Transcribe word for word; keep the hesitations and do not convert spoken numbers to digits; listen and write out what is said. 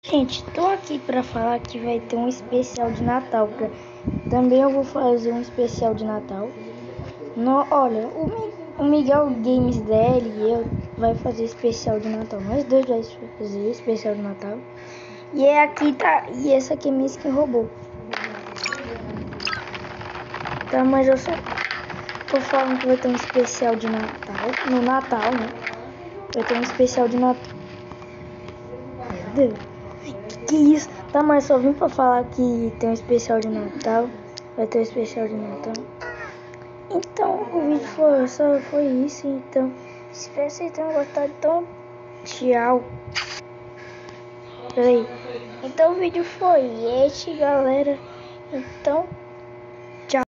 Gente, tô aqui pra falar que vai ter um especial de Natal. Pra... Também eu vou fazer um especial de Natal. No, olha, o, Mi, o Miguel Games dele e eu vai fazer especial de Natal. Nós dois vai fazer especial de Natal. E é aqui tá. E essa aqui é minha skin robô. Tá, mas eu só tô falando que vai ter um especial de Natal. No Natal, né? Vai ter um especial de Natal. Meu Deus. Que, que isso? Tá, mas só vim pra falar que tem um especial de Natal. Vai ter um especial de Natal. Então, o vídeo foi, só foi isso. Então, espero que vocês tenham gostado. Então, tchau. Peraí. Então, o vídeo foi este, galera. Então...